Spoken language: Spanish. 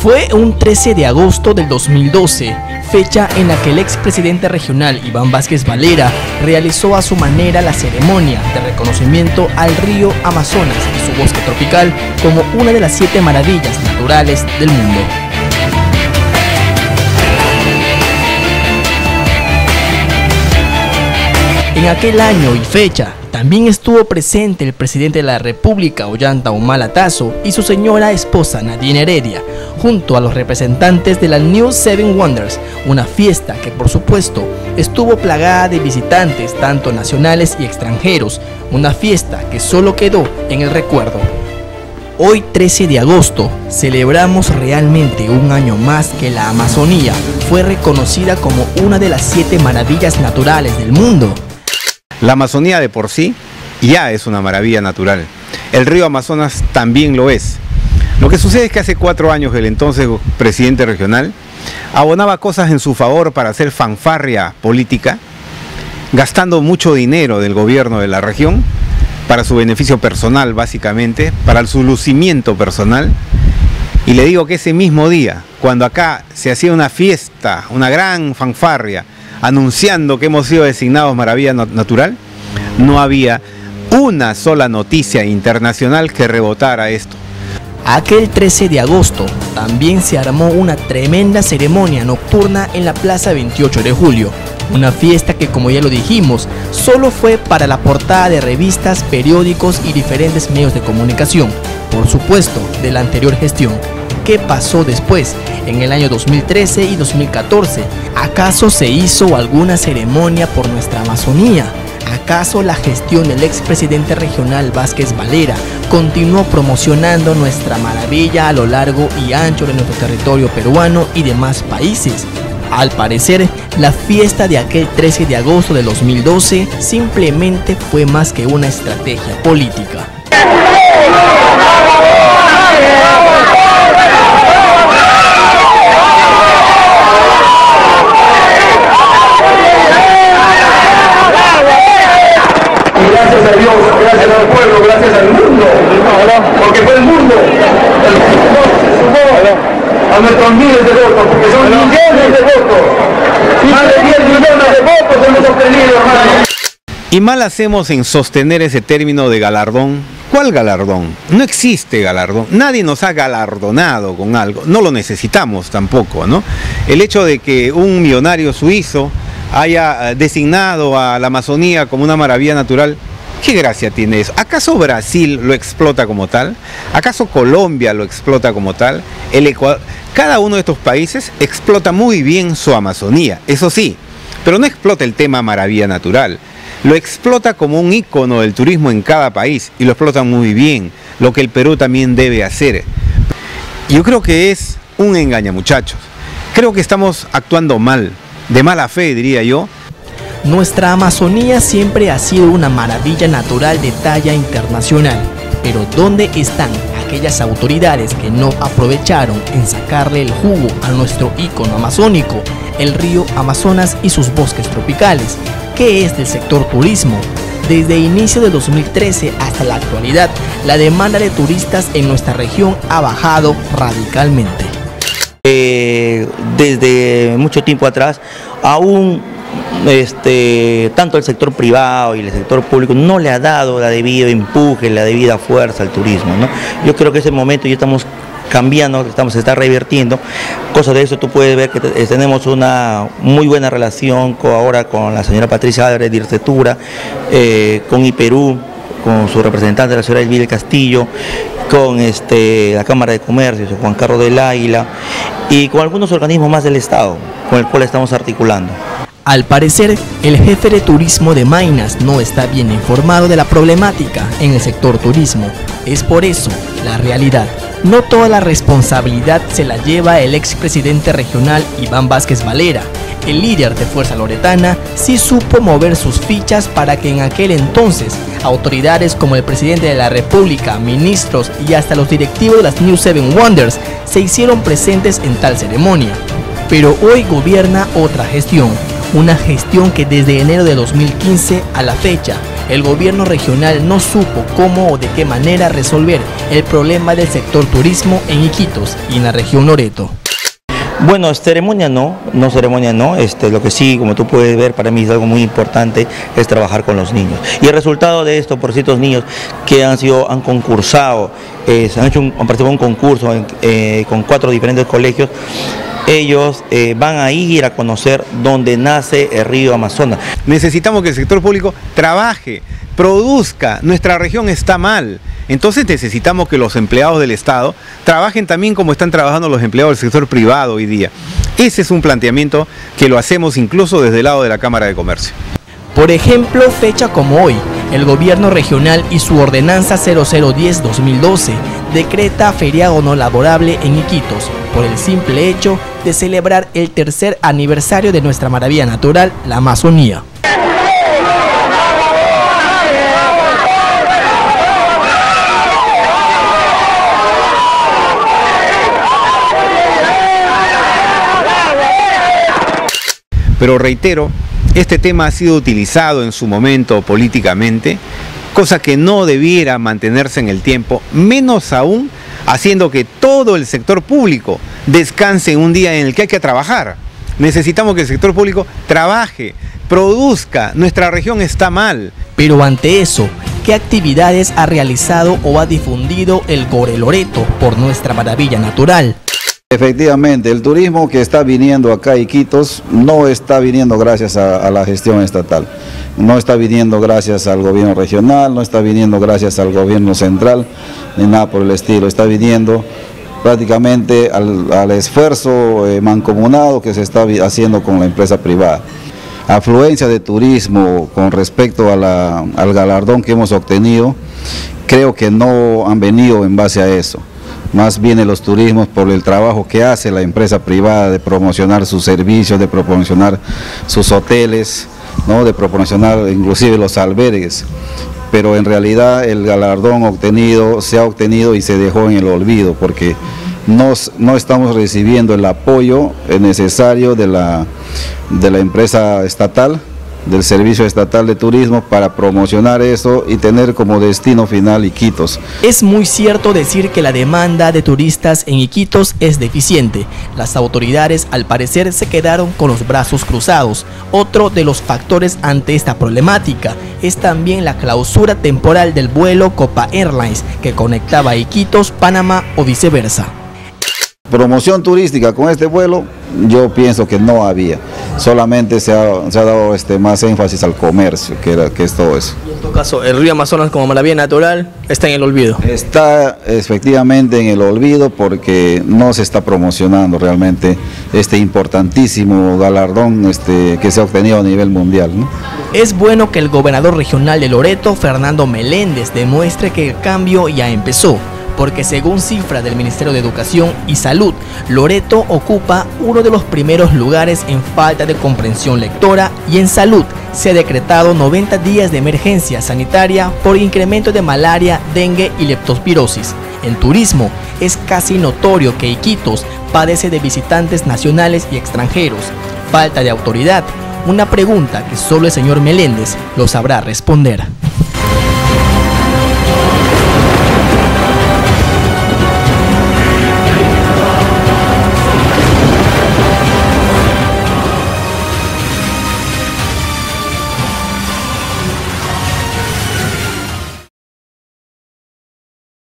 Fue un 13 de agosto del 2012, fecha en la que el expresidente regional Iván Vázquez Valera realizó a su manera la ceremonia de reconocimiento al río Amazonas y su bosque tropical como una de las 7 maravillas naturales del mundo. En aquel año y fecha, también estuvo presente el presidente de la República, Ollanta Humala Tazo, y su señora esposa, Nadine Heredia, junto a los representantes de la New Seven Wonders, una fiesta que, por supuesto, estuvo plagada de visitantes, tanto nacionales y extranjeros, una fiesta que solo quedó en el recuerdo. Hoy, 13 de agosto, celebramos realmente un año más que la Amazonía fue reconocida como una de las 7 maravillas naturales del mundo. La Amazonía de por sí ya es una maravilla natural. El río Amazonas también lo es. Lo que sucede es que hace 4 años el entonces presidente regional abonaba cosas en su favor para hacer fanfarria política, gastando mucho dinero del gobierno de la región para su beneficio personal, básicamente, para su lucimiento personal. Y le digo que ese mismo día, cuando acá se hacía una fiesta, una gran fanfarria, anunciando que hemos sido designados maravilla natural, no había una sola noticia internacional que rebotara esto. Aquel 13 de agosto también se armó una tremenda ceremonia nocturna en la Plaza 28 de Julio, una fiesta que, como ya lo dijimos, solo fue para la portada de revistas, periódicos y diferentes medios de comunicación, por supuesto, de la anterior gestión. ¿Qué pasó después, en el año 2013 y 2014? ¿Acaso se hizo alguna ceremonia por nuestra Amazonía? ¿Acaso la gestión del expresidente regional Vázquez Valera continuó promocionando nuestra maravilla a lo largo y ancho de nuestro territorio peruano y demás países? Al parecer, la fiesta de aquel 13 de agosto de 2012 simplemente fue más que una estrategia política. Gracias a Dios, gracias al pueblo, gracias al mundo, porque fue el mundo el que sumó a nuestros miles de votos, porque son millones de votos, más de 10 millones de votos hemos obtenido, hermano. Y mal hacemos en sostener ese término de galardón. ¿Cuál galardón? No existe galardón, nadie nos ha galardonado con algo, no lo necesitamos tampoco, ¿no? El hecho de que un millonario suizo haya designado a la Amazonía como una maravilla natural, ¿qué gracia tiene eso? ¿Acaso Brasil lo explota como tal? ¿Acaso Colombia lo explota como tal? El Ecuador, cada uno de estos países explota muy bien su Amazonía, eso sí, pero no explota el tema maravilla natural, lo explota como un ícono del turismo en cada país y lo explota muy bien, lo que el Perú también debe hacer. Yo creo que es un engañamuchachos, creo que estamos actuando mal, de mala fe, diría yo. Nuestra Amazonía siempre ha sido una maravilla natural de talla internacional, pero ¿dónde están aquellas autoridades que no aprovecharon en sacarle el jugo a nuestro ícono amazónico, el río Amazonas y sus bosques tropicales? ¿Qué es del sector turismo? Desde inicio de 2013 hasta la actualidad, la demanda de turistas en nuestra región ha bajado radicalmente. Desde mucho tiempo atrás, aún tanto el sector privado y el sector público no le ha dado la debida empuje, la debida fuerza al turismo, ¿no? Yo creo que ese momento ya estamos cambiando, se está revirtiendo. Cosa de eso tú puedes ver que tenemos una muy buena relación ahora con la señora Patricia Álvarez de Ircetura, con IPERÚ, con su representante de la señora Elvira Castillo, con la Cámara de Comercio, Juan Carlos del Águila, y con algunos organismos más del Estado, con el cual estamos articulando. Al parecer, el jefe de turismo de Maynas no está bien informado de la problemática en el sector turismo. Es por eso la realidad. No toda la responsabilidad se la lleva el expresidente regional Iván Vázquez Valera. El líder de Fuerza Loretana sí supo mover sus fichas para que en aquel entonces autoridades como el presidente de la República, ministros y hasta los directivos de las New Seven Wonders se hicieron presentes en tal ceremonia. Pero hoy gobierna otra gestión, una gestión que desde enero de 2015 a la fecha el gobierno regional no supo cómo o de qué manera resolver el problema del sector turismo en Iquitos y en la región Loreto. Bueno, ceremonia no, lo que sí, como tú puedes ver, para mí es algo muy importante, es trabajar con los niños. Y el resultado de esto, por ciertos niños que han concursado, han participado en un concurso con 4 diferentes colegios, ellos van a ir a conocer dónde nace el río Amazonas. Necesitamos que el sector público trabaje, produzca. Nuestra región está mal. Entonces necesitamos que los empleados del Estado trabajen también como están trabajando los empleados del sector privado hoy día. Ese es un planteamiento que lo hacemos incluso desde el lado de la Cámara de Comercio. Por ejemplo, fecha como hoy, el gobierno regional y su ordenanza 0010-2012 decreta feriado no laborable en Iquitos por el simple hecho de celebrar el tercer aniversario de nuestra maravilla natural, la Amazonía. Pero reitero, este tema ha sido utilizado en su momento políticamente, cosa que no debiera mantenerse en el tiempo, menos aún haciendo que todo el sector público descanse en un día en el que hay que trabajar. Necesitamos que el sector público trabaje, produzca. Nuestra región está mal. Pero ante eso, ¿qué actividades ha realizado o ha difundido el Gore Loreto por nuestra maravilla natural? Efectivamente, el turismo que está viniendo acá a Iquitos no está viniendo gracias a la gestión estatal, no está viniendo gracias al gobierno regional, no está viniendo gracias al gobierno central, ni nada por el estilo, está viniendo prácticamente al esfuerzo mancomunado que se está haciendo con la empresa privada. Afluencia de turismo con respecto al galardón que hemos obtenido, creo que no han venido en base a eso. Más vienen los turismos por el trabajo que hace la empresa privada de promocionar sus servicios, de promocionar sus hoteles, ¿no? De promocionar inclusive los albergues. Pero en realidad el galardón se ha obtenido y se dejó en el olvido porque no estamos recibiendo el apoyo necesario de la empresa estatal, del Servicio Estatal de Turismo para promocionar eso y tener como destino final Iquitos. Es muy cierto decir que la demanda de turistas en Iquitos es deficiente. Las autoridades al parecer se quedaron con los brazos cruzados. Otro de los factores ante esta problemática es también la clausura temporal del vuelo Copa Airlines que conectaba a Iquitos, Panamá o viceversa. Promoción turística con este vuelo, yo pienso que no había, solamente se ha dado más énfasis al comercio, que es todo eso. Y en tu caso, el río Amazonas como maravilla natural está en el olvido. Está efectivamente en el olvido porque no se está promocionando realmente este importantísimo galardón que se ha obtenido a nivel mundial, ¿no? Es bueno que el gobernador regional de Loreto, Fernando Meléndez, demuestre que el cambio ya empezó. Porque según cifras del Ministerio de Educación y Salud, Loreto ocupa uno de los primeros lugares en falta de comprensión lectora y en salud se ha decretado 90 días de emergencia sanitaria por incremento de malaria, dengue y leptospirosis. En turismo es casi notorio que Iquitos padece de visitantes nacionales y extranjeros, falta de autoridad, una pregunta que solo el señor Meléndez lo sabrá responder.